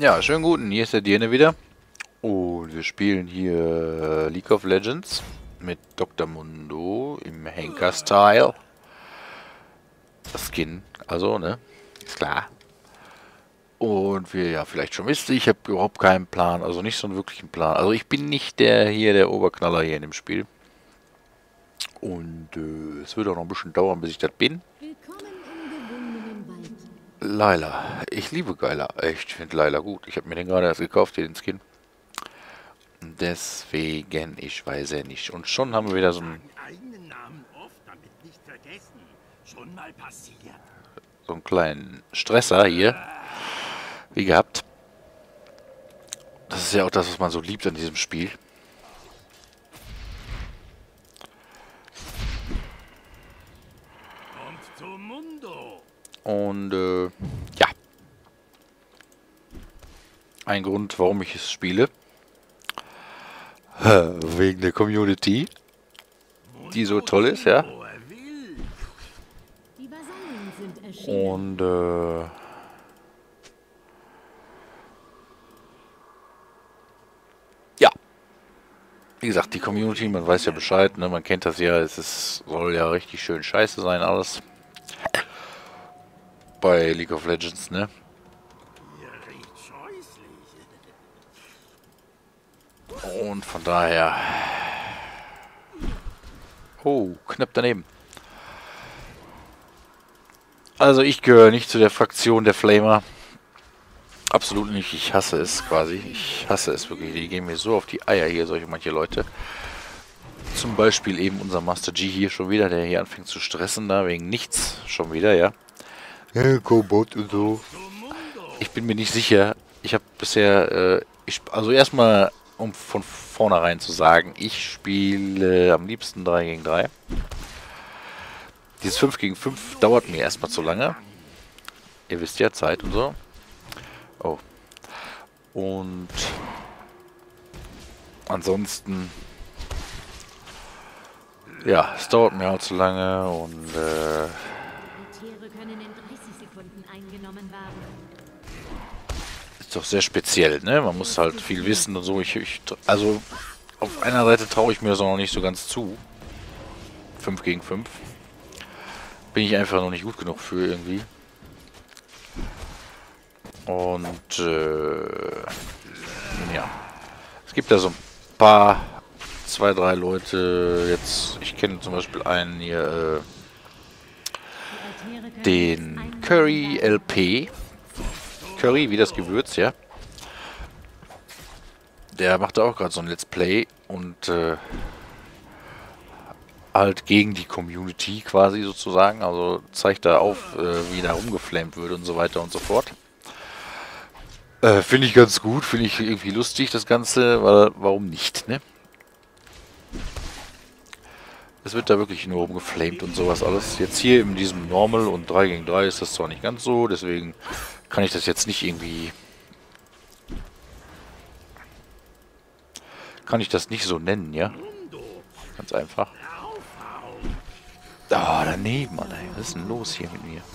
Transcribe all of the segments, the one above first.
Ja, schönen guten, hier ist der Dirne wieder. Und wir spielen hier League of Legends mit Dr. Mundo im Henker-Style. Das Skin, also, ne? Ist klar. Und wie ihr ja vielleicht schon wisst, ich habe überhaupt keinen Plan, also nicht so einen wirklichen Plan. Also ich bin nicht der Oberknaller hier in dem Spiel. Und es wird auch noch ein bisschen dauern, bis ich das bin. Layla. Ich liebe Geiler. Ich finde Layla gut. Ich habe mir den gerade erst gekauft, hier den Skin. Deswegen, ich weiß ja nicht. Und schon haben wir wieder so einen kleinen Stresser hier. Wie gehabt. Das ist ja auch das, was man so liebt an diesem Spiel. Und ja. Ein Grund, warum ich es spiele. Wegen der Community, die so toll ist, ja. Und ja. Wie gesagt, die Community, man weiß ja Bescheid, ne? Man kennt das ja, soll ja richtig schön scheiße sein, alles. Bei League of Legends, ne? Und von daher... Oh, knapp daneben. Also ich gehöre nicht zu der Fraktion der Flamer. Absolut nicht, ich hasse es quasi. Ich hasse es wirklich. Die gehen mir so auf die Eier hier, manche Leute. Zum Beispiel eben unser Master G hier schon wieder, der hier anfängt zu stressen, da wegen nichts. Schon wieder, ja. Ja, Cobot und so. Ich bin mir nicht sicher. Ich habe bisher, also erstmal, um von vornherein zu sagen, ich spiele am liebsten 3 gegen 3. Dieses 5 gegen 5 dauert mir erstmal zu lange. Ihr wisst ja, Zeit und so. Oh. Und ansonsten, ja, es dauert mir halt zu lange und ist doch sehr speziell, ne? Man muss halt viel wissen und so. Also auf einer Seite traue ich mir das auch noch nicht so ganz zu. 5 gegen 5. Bin ich einfach noch nicht gut genug für irgendwie. Und ja. Es gibt da so ein paar, 2, 3 Leute. Jetzt, ich kenne zum Beispiel einen hier, den Curry LP. Curry, wie das Gewürz, ja. Der macht auch gerade so ein Let's Play und halt gegen die Community quasi sozusagen. Also zeigt da auf, wie da rumgeflammt wird und so weiter und so fort. Finde ich ganz gut, finde ich irgendwie lustig das Ganze, weil warum nicht, ne? Es wird da wirklich nur rumgeflamed und sowas alles. Jetzt hier in diesem Normal und 3 gegen 3 ist das zwar nicht ganz so, deswegen kann ich das jetzt nicht irgendwie... Kann ich das nicht so nennen, ja? Ganz einfach. Ah, daneben, Mann, ey. Was ist denn los hier mit mir?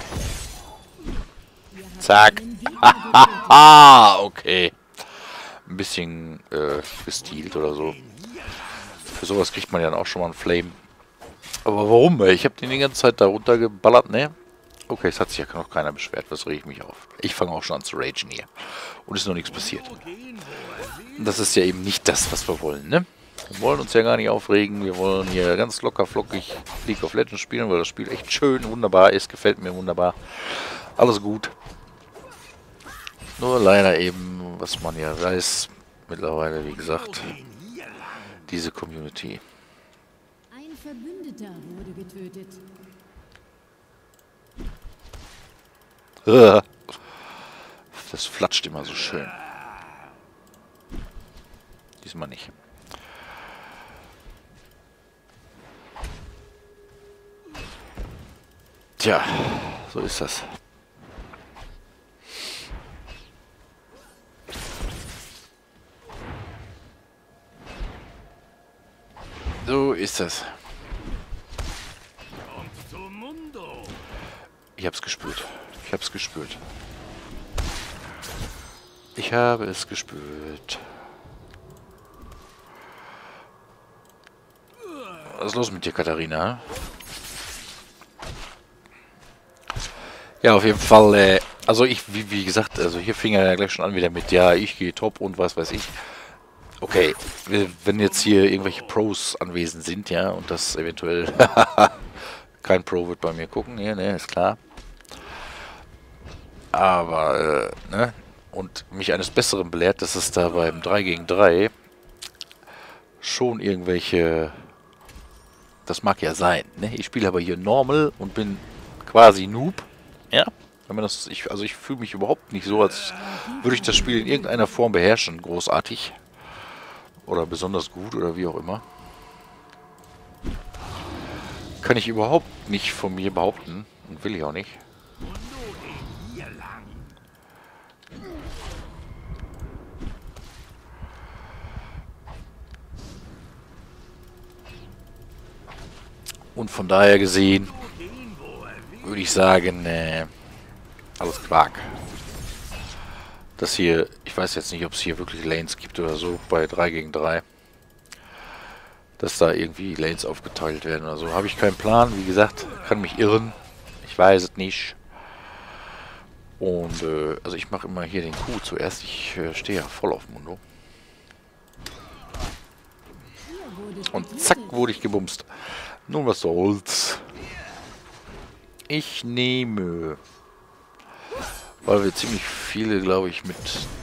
Zack. Hahaha, okay. Ein bisschen gestealt oder so. Für sowas kriegt man ja dann auch schon mal einen Flame. Aber warum? Ich habe den die ganze Zeit da runtergeballert, ne? Okay, es hat sich ja noch keiner beschwert. Was rege ich mich auf? Ich fange auch schon an zu ragen hier. Und es ist noch nichts passiert. Und das ist ja eben nicht das, was wir wollen, ne? Wir wollen uns ja gar nicht aufregen. Wir wollen hier ganz locker flockig League of Legends spielen, weil das Spiel echt schön, wunderbar ist. Gefällt mir wunderbar. Alles gut. Nur leider eben, was man ja weiß, mittlerweile, wie gesagt, diese Community. Ein Verbündeter wurde getötet. Das flatscht immer so schön. Diesmal nicht. Tja, so ist das. So ist das. Ich hab's gespürt. Ich hab's gespürt. Ich habe es gespürt. Was ist los mit dir, Katharina? Ja, auf jeden Fall, also wie gesagt, also hier fing er ja gleich schon an wieder mit, ja, ich gehe top und was weiß ich. Okay, wenn jetzt hier irgendwelche Pros anwesend sind, ja, und das eventuell kein Pro wird bei mir gucken, ja, ne, ist klar. Aber, ne, und mich eines Besseren belehrt, dass es da beim 3 gegen 3 schon irgendwelche, das mag ja sein, ne, ich spiele aber hier Normal und bin quasi Noob, ja. Wenn man das, also ich fühle mich überhaupt nicht so, als würde ich das Spiel in irgendeiner Form beherrschen, großartig. Oder besonders gut oder wie auch immer. Kann ich überhaupt nicht von mir behaupten. Und will ich auch nicht. Und von daher gesehen würde ich sagen, alles Quark. Das hier, ich weiß jetzt nicht, ob es hier wirklich Lanes gibt oder so, bei 3 gegen 3. Dass da irgendwie Lanes aufgeteilt werden oder so. Habe ich keinen Plan, wie gesagt, kann mich irren. Ich weiß es nicht. Und, also ich mache immer hier den Q zuerst. Ich stehe ja voll auf Mundo. Und zack, wurde ich gebumst. Nun, was soll's. Ich nehme... Weil wir ziemlich viele, glaube ich, mit...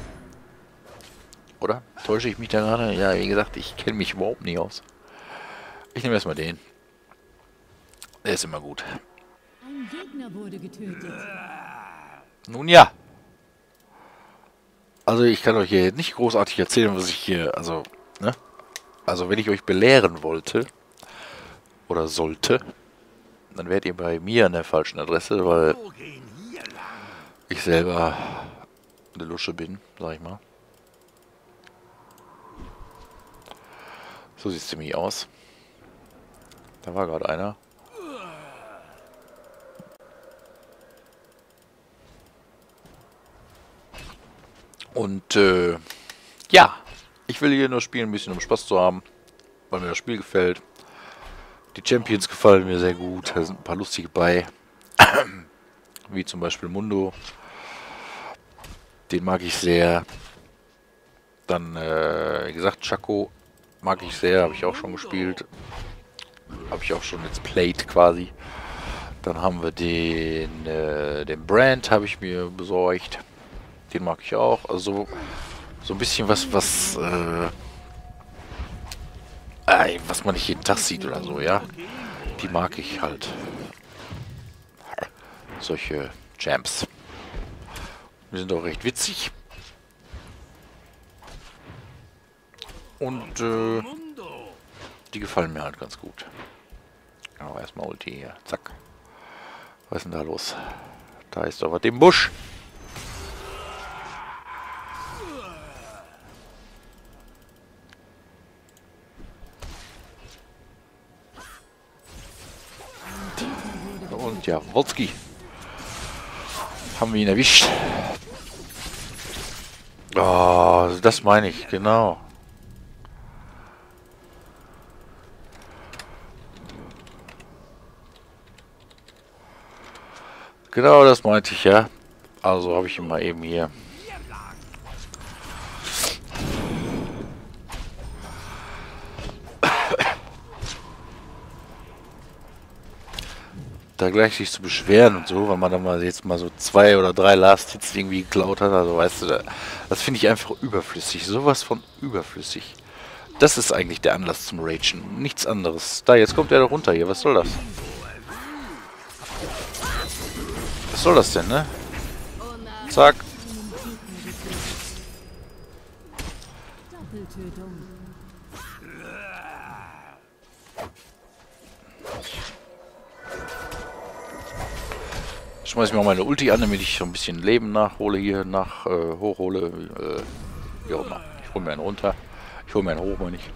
Oder? Täusche ich mich da gerade? Ja, wie gesagt, ich kenne mich überhaupt nicht aus. Ich nehme erstmal den. Der ist immer gut. Ein Gegner wurde getötet. Nun ja. Also ich kann euch hier nicht großartig erzählen, was ich hier... Also, ne? Also wenn ich euch belehren wollte... Oder sollte... Dann wärt ihr bei mir an der falschen Adresse, weil... Ich selber eine Lusche bin, sag ich mal. So sieht es ziemlich aus. Da war gerade einer. Und ja, ich will hier nur spielen, ein bisschen um Spaß zu haben, weil mir das Spiel gefällt. Die Champions gefallen mir sehr gut, da sind ein paar lustige bei. Wie zum Beispiel Mundo. Den mag ich sehr. Dann, wie gesagt, Chaco mag ich sehr, habe ich auch schon gespielt. Habe ich auch schon jetzt played quasi. Dann haben wir den Brand, habe ich mir besorgt. Den mag ich auch. Also so ein bisschen was man nicht jeden Tag sieht oder so, ja. Die mag ich halt. Solche Champs. Die sind auch recht witzig. Und die gefallen mir halt ganz gut. Aber erstmal Ulti hier. Zack. Was ist denn da los? Da ist doch was im Busch. Und ja, Wolski. Haben wir ihn erwischt. Oh, das meine ich, genau. Genau das meinte ich, ja. Also habe ich ihn mal eben hier. Da gleich sich zu beschweren und so, weil man dann mal jetzt mal so 2 oder 3 Last Hits irgendwie geklaut hat. Also weißt du, das finde ich einfach überflüssig. Sowas von überflüssig. Das ist eigentlich der Anlass zum Ragen. Nichts anderes. Da, jetzt kommt er da runter hier. Was soll das? Was soll das denn, ne? Zack. Doppeltötung. Schmeiß ich mir auch meine Ulti an, damit ich so ein bisschen Leben nachhole hier, hochhole. Wie auch immer. Ich hole mir einen runter. Ich hole mir einen hoch, meine ich.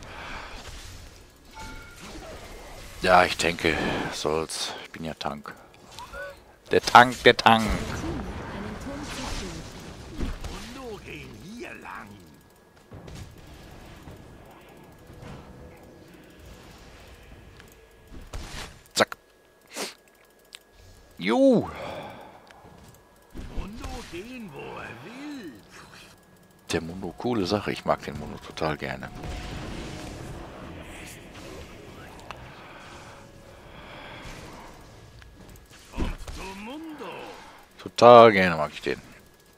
Ja, ich denke, soll's. Ich bin ja Tank. Der Tank, der Tank. Zack. Jo. Der Mundo, coole Sache. Ich mag den Mundo total gerne. Total gerne mag ich den.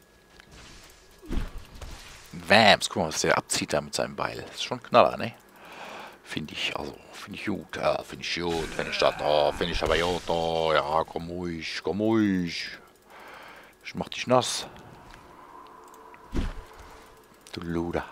Wams, guck mal, was der abzieht da mit seinem Beil. Das ist schon ein Knaller, ne? Finde ich, also, finde ich gut. Ja, finde ich gut. Finde ich das, oh, finde ich aber gut. Oh, ja, komm ruhig, komm ruhig. Ich mach dich nass. Du Luder.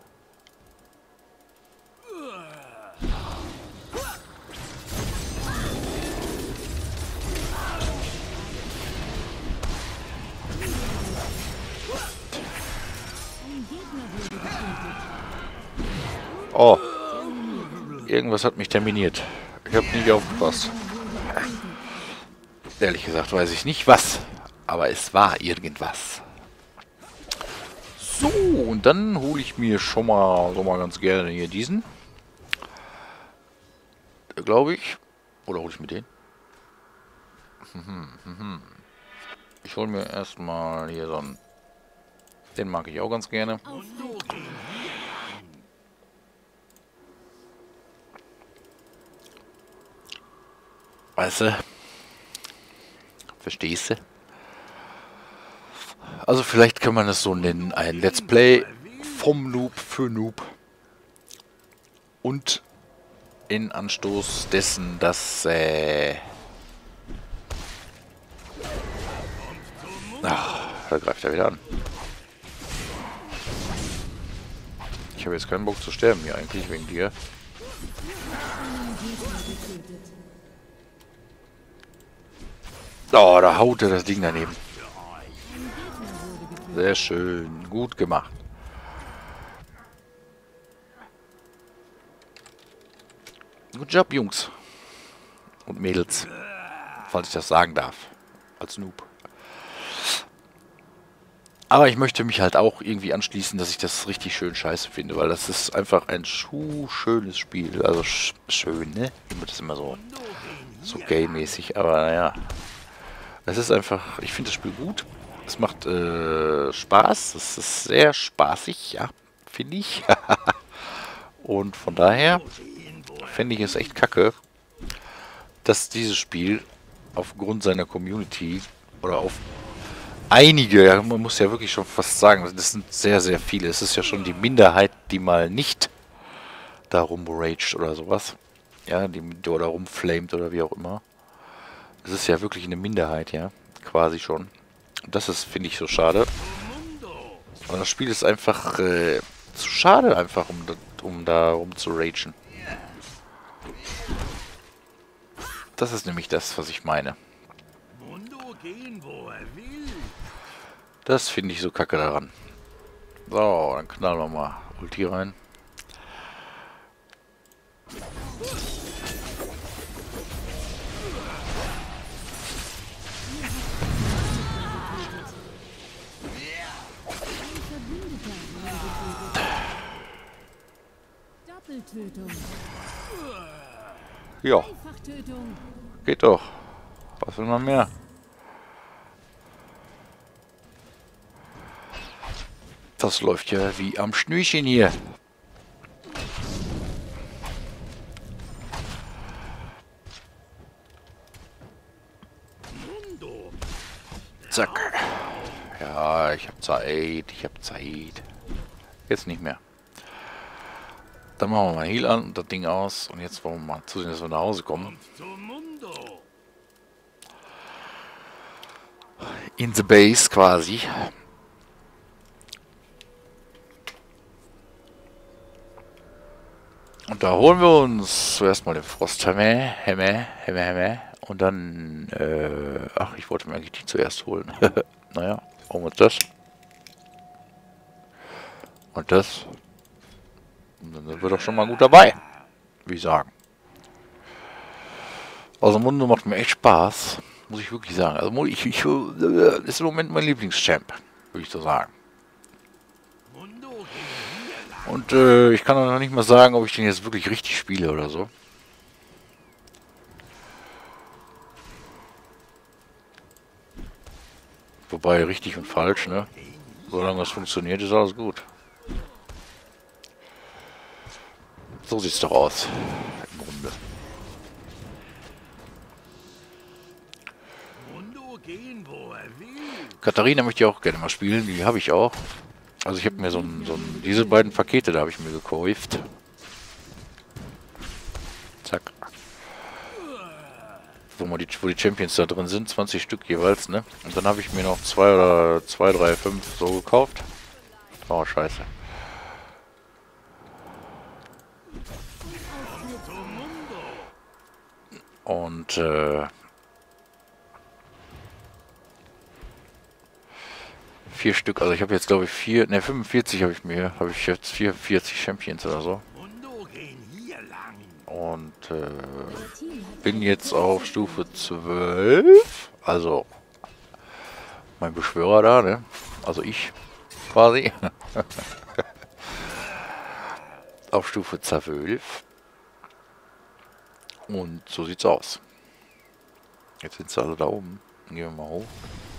Oh. Irgendwas hat mich terminiert. Ich habe nicht aufgepasst. Ehrlich gesagt weiß ich nicht was. Aber es war irgendwas. So, und dann hole ich mir schon mal so mal ganz gerne hier diesen. Glaube ich. Oder hole ich mir den? Ich hole mir erstmal hier so einen. Den mag ich auch ganz gerne. Weißt du? Verstehst du? Also vielleicht kann man es so nennen, ein Let's Play vom Noob für Noob. Und in Anstoß dessen, dass da greift er wieder an. Ich habe jetzt keinen Bock zu sterben hier eigentlich wegen dir. Oh, da haut er das Ding daneben. Sehr schön. Gut gemacht. Good Job, Jungs. Und Mädels. Falls ich das sagen darf. Als Noob. Aber ich möchte mich halt auch irgendwie anschließen, dass ich das richtig schön scheiße finde. Weil das ist einfach ein schönes Spiel. Also schön, ne? Das ist immer so gay-mäßig. Aber naja. Es ist einfach... Ich finde das Spiel gut. Es macht Spaß. Es ist sehr spaßig, ja. Finde ich. Und von daher fände ich es echt kacke, dass dieses Spiel aufgrund seiner Community oder auf einige, ja, man muss ja wirklich schon fast sagen, das sind sehr, sehr viele. Es ist ja schon die Minderheit, die mal nicht da rumraged oder sowas. Ja, die oder rumflamed oder wie auch immer. Es ist ja wirklich eine Minderheit, ja. Quasi schon. Und das ist, finde ich, so schade. Aber das Spiel ist einfach zu schade, einfach, um da rum zu ragen. Das ist nämlich das, was ich meine. Das finde ich so kacke daran. So, dann knallen wir mal Ulti rein. Ja. Geht doch. Was will man mehr? Das läuft ja wie am Schnürchen hier. Zack. Ja, ich habe Zeit. Ich habe Zeit. Jetzt nicht mehr. Dann machen wir mal Heal an und das Ding aus. Und jetzt wollen wir mal zusehen, dass wir nach Hause kommen. In the base quasi. Und da holen wir uns zuerst mal den Frosthemme. Und dann, ach, ich wollte mir eigentlich die zuerst holen. Naja, holen wir uns das. Und das. Und dann sind wir doch schon mal gut dabei. Wie ich sagen. Also Mundo macht mir echt Spaß. Muss ich wirklich sagen. Also ist im Moment mein Lieblingschamp. Würde ich so sagen. Und ich kann auch noch nicht mal sagen, ob ich den jetzt wirklich richtig spiele oder so. Wobei richtig und falsch, ne? Solange das funktioniert, ist alles gut. So sieht's doch aus. Im Grunde. Katharina möchte ich auch gerne mal spielen. Die habe ich auch. Also ich habe mir diese beiden Pakete, da habe ich mir gekauft. Zack. Wo die Champions da drin sind, 20 Stück jeweils, ne? Und dann habe ich mir noch 2, 3, 5 so gekauft. Oh, scheiße. Und, 4 Stück, also ich habe jetzt glaube ich 45 habe ich jetzt 44 Champions oder so. Und bin jetzt auf Stufe 12, also mein Beschwörer da, ne? Also ich quasi. Auf Stufe 12. Und so sieht's aus. Jetzt sind sie alle da oben. Gehen wir mal hoch.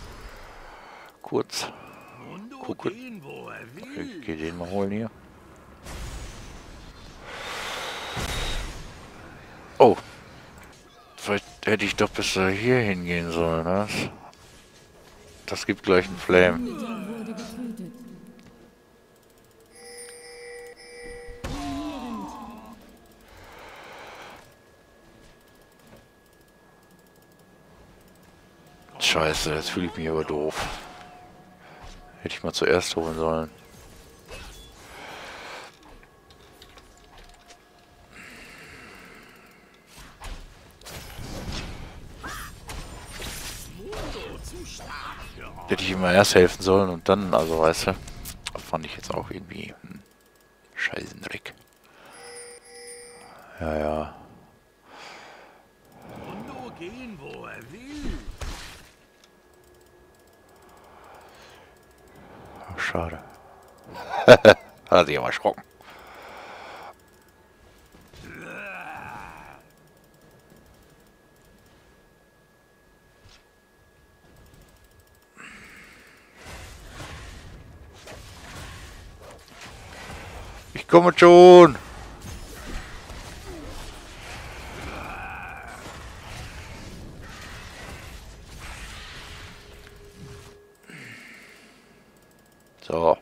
Kurz gucken. Ich gehe den mal holen hier. Oh. Vielleicht hätte ich doch besser hier hingehen sollen, ne? Das gibt gleich einen Flame. Wurde getötet. Scheiße, jetzt fühle ich mich aber doof. Hätte ich mal zuerst holen sollen. Hätte ich ihm mal erst helfen sollen und dann, also weißt du, fand ich jetzt auch irgendwie Scheißendreck. Ja, ja. Ach, schade. Hat sich aber erschrocken. Ich komme schon. So.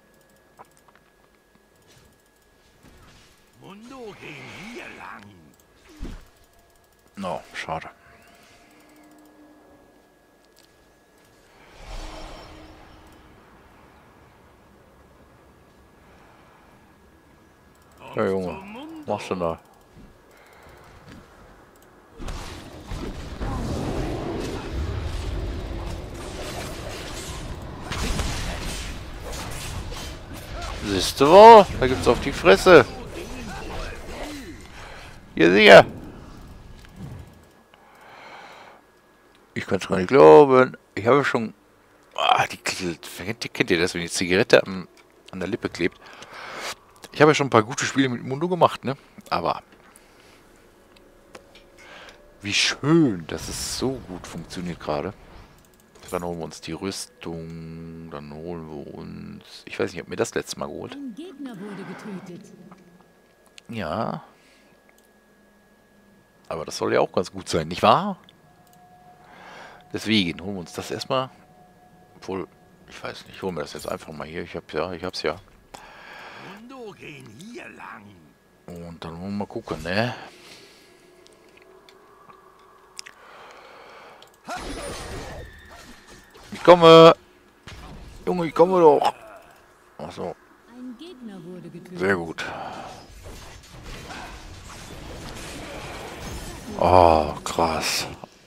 No, schade. Ja, Junge, was machst du da? Siehst du wo? Da gibt's auf die Fresse. Hier, sicher. Ich kann es gar nicht glauben. Ich habe schon... Ah, kennt ihr das, wenn die Zigarette an der Lippe klebt? Ich habe ja schon ein paar gute Spiele mit Mundo gemacht, ne? Aber... Wie schön, dass es so gut funktioniert gerade. Dann holen wir uns die Rüstung. Dann holen wir uns... Ich weiß nicht, ich habe mir das letzte Mal geholt. Ein Gegner wurde getötet. Ja. Aber das soll ja auch ganz gut sein, nicht wahr? Deswegen holen wir uns das erstmal. Obwohl, ich weiß nicht, holen wir das jetzt einfach mal hier. Ich hab's ja. Und dann wollen wir mal gucken, ne? Ich komme! Junge, ich komme doch! Achso, Ein Gegner wurde getötet. sehr gut. Oh, krass.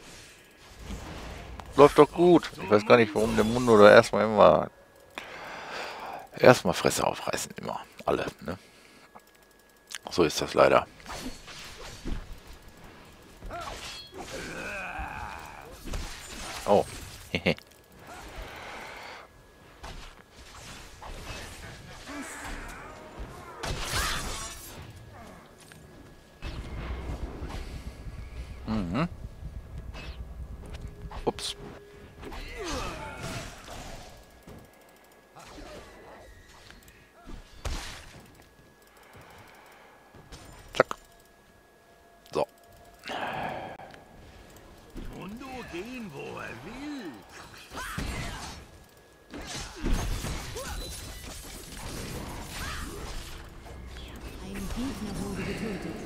Läuft doch gut. Ich weiß gar nicht, warum der Mundo da erstmal Fresse aufreißen, immer. Alle, ne? So ist das leider. Oh. Mhm. Ups. Zack. So. Mundo gehen, wo er will. Ein Gegner wurde getötet.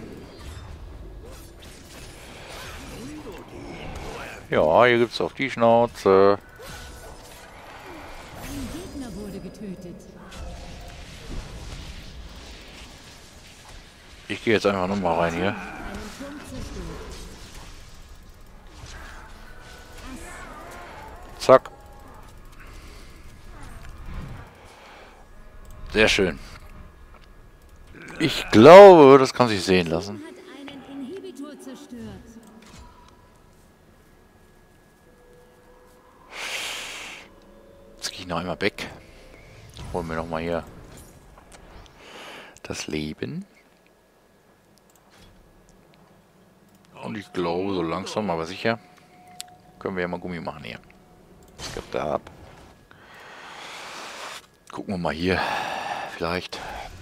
Ja, hier gibt's auf die Schnauze. Ein Gegner wurde getötet. Ich gehe jetzt einfach nochmal rein hier. Einen Turm zerstört. Zack. Sehr schön. Ich glaube, das kann sich sehen lassen. Hat einen Inhibitor zerstört. Jetzt gehe ich noch einmal weg. Holen wir nochmal hier das Leben. Und ich glaube, so langsam, aber sicher, können wir ja mal Gummi machen hier. Was gibt da ab? Gucken wir mal hier. Vielleicht.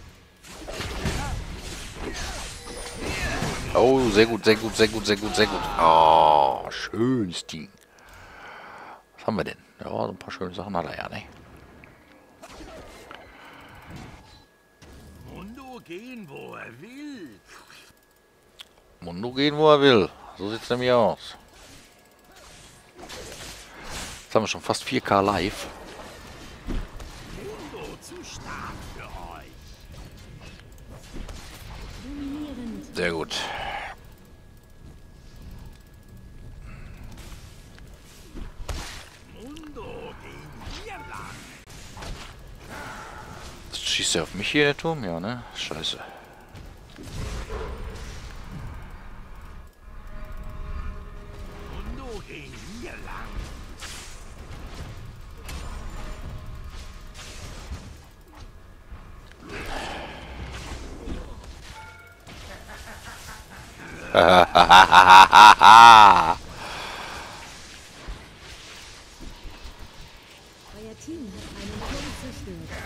Oh, sehr gut, sehr gut, sehr gut, sehr gut, sehr gut. Oh, schönes Ding. Was haben wir denn? Ja, so ein paar schöne Sachen hat er ja, ne? Mundo gehen, wo er will. Mundo gehen, wo er will. So sieht es nämlich aus. Jetzt haben wir schon fast 4K live. Mundo zu stark für euch. Dominierend. Sehr gut. Mundo gehen hier lang. Schießt er auf mich hier, der Turm? Ja, ne? Scheiße. Mundo gehen hier lang. Euer Team hat einen Turm zerstört.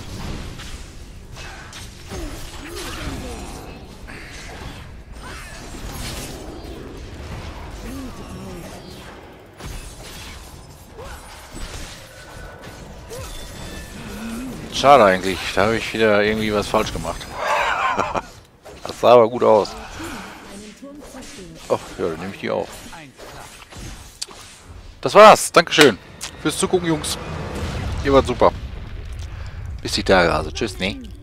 Schade eigentlich. Da habe ich wieder irgendwie was falsch gemacht. Das sah aber gut aus. Einen Turm zerstört. Ach, ja, dann nehme ich die auf. Das war's. Dankeschön. Fürs Zugucken, Jungs. Ihr wart super. Bis die Tage. Also, tschüss, ne?